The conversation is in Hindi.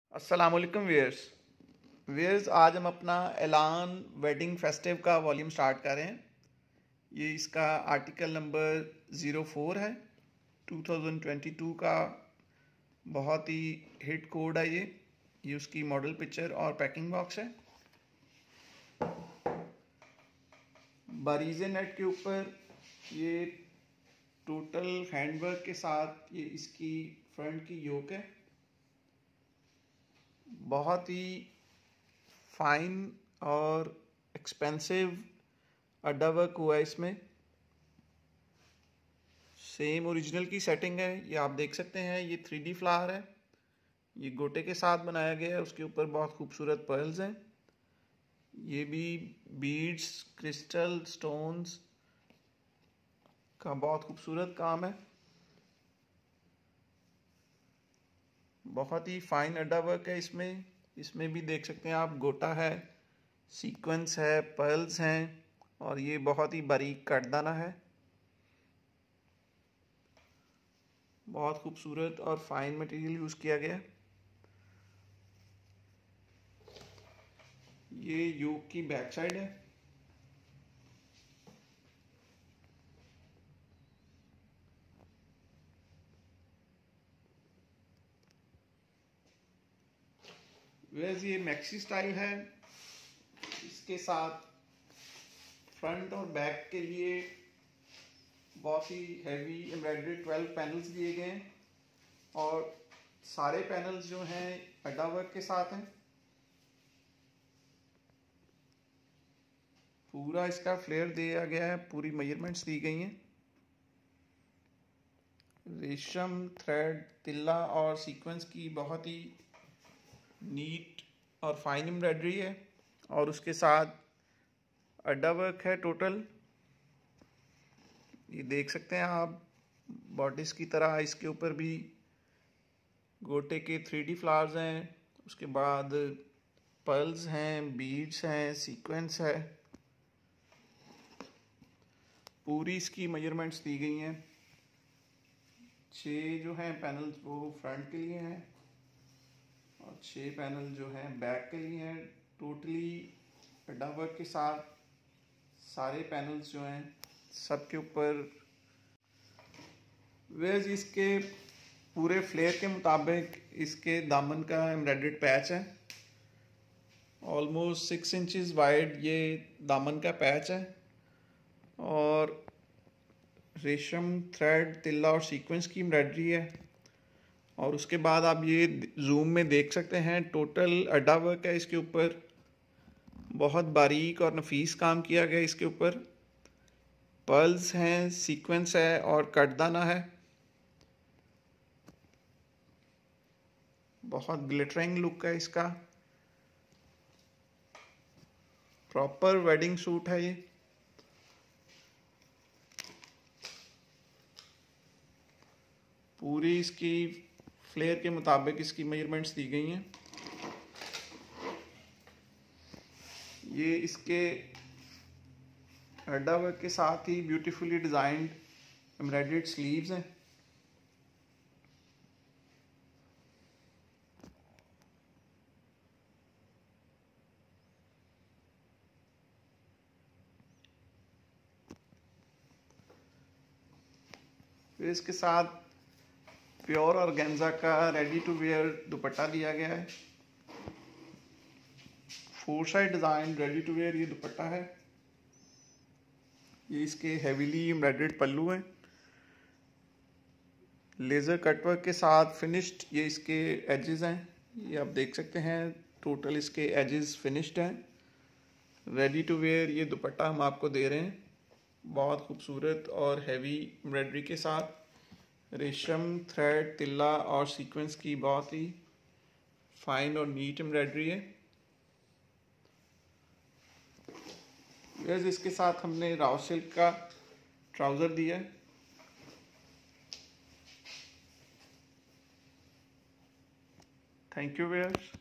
अस्सलाम वालेकुम व्यूअर्स। आज हम अपना ऐलान वेडिंग फेस्टिव का वॉल्यूम स्टार्ट कर रहे हैं। ये इसका आर्टिकल नंबर 04 है। 2022 का बहुत ही हिट कोड है। ये उसकी मॉडल पिक्चर और पैकिंग बॉक्स है। बारीज़े नेट के ऊपर ये टोटल हैंडवर्क के साथ ये इसकी फ्रंट की योक है। बहुत ही फाइन और एक्सपेंसिव अड्डा वर्क हुआ है इसमें। सेम ओरिजिनल की सेटिंग है। ये आप देख सकते हैं, ये 3D फ्लावर है। ये गोटे के साथ बनाया गया है। उसके ऊपर बहुत खूबसूरत पर्ल्स हैं। ये भी बीड्स, क्रिस्टल, स्टोन्स का बहुत खूबसूरत काम है। बहुत ही फाइन अड्डा वर्क है इसमें भी देख सकते हैं आप, गोटा है, सीक्वेंस है, पर्ल्स हैं और ये बहुत ही बारीक कटदाना है। बहुत खूबसूरत और फाइन मटेरियल यूज़ किया गया है। ये योक की बैक साइड है। वैसे ये मैक्सी स्टाइल है। इसके साथ फ्रंट और बैक के लिए बहुत ही हैवी एम्ब्रॉयडरी 12 पैनल्स दिए गए हैं और सारे पैनल्स जो हैं अड्डा वर्क के साथ हैं। पूरा इसका फ्लेयर दिया गया है, पूरी मेजरमेंट्स दी गई हैं। रेशम, थ्रेड, तिल्ला और सीक्वेंस की बहुत ही नीट और फाइन एम्ब्रॉयडरी है और उसके साथ अड्डा वर्क है टोटल। ये देख सकते हैं आप, बॉडिस की तरह इसके ऊपर भी गोटे के 3D फ्लावर्स हैं। उसके बाद पर्ल्स हैं, बीड्स हैं, सीक्वेंस है। पूरी इसकी मेजरमेंट्स दी गई हैं। 6 जो हैं पैनल्स वो फ्रंट के लिए हैं और 6 पैनल जो हैं बैक के लिए हैं। टोटली अड्डा वर्क के साथ सारे पैनल्स जो हैं सबके ऊपर वेज इसके पूरे फ्लेयर के मुताबिक इसके दामन का एम्ब्रॉयडर्ड पैच है। ऑलमोस्ट 6 इंचेस वाइड ये दामन का पैच है और रेशम, थ्रेड, तिल्ला और सीक्वेंस की एम्ब्रॉयडरी है। और उसके बाद आप ये जूम में देख सकते हैं, टोटल अड्डा वर्क है इसके ऊपर। बहुत बारीक और नफीस काम किया गया इसके ऊपर। पर्ल्स हैं, सीक्वेंस है और कटदाना है। बहुत ग्लिटरिंग लुक है इसका। प्रॉपर वेडिंग सूट है ये। पूरी इसकी फ्लेयर के मुताबिक इसकी मेजरमेंट्स दी गई हैं। ये इसके अड्डा वर्क के साथ ही ब्यूटीफुली डिजाइंड एम्ब्रॉयडर्ड स्लीव्स हैं। फिर इसके साथ प्योर ऑर्गेन्जा का रेडी टू वेयर दुपट्टा दिया गया है। 4 side design ready to wear ये दुपट्टा है। ये इसके हेवीली एम्ब्रॉयडर्ड पल्लू हैं। लेज़र कटवर्क के साथ फिनिश्ड ये इसके एजेस हैं। ये आप देख सकते हैं, टोटल इसके एजेस फिनिश्ड हैं। रेडी टू वेयर ये दुपट्टा हम आपको दे रहे हैं, बहुत खूबसूरत और हैवी एम्ब्रॉयडरी के साथ। रेशम, थ्रेड, तिल्ला और सीक्वेंस की बहुत ही फाइन और नीट एम्ब्रॉयडरी है। इसके साथ हमने राव सिल्क का ट्राउज़र दिया है। Thank you viewers.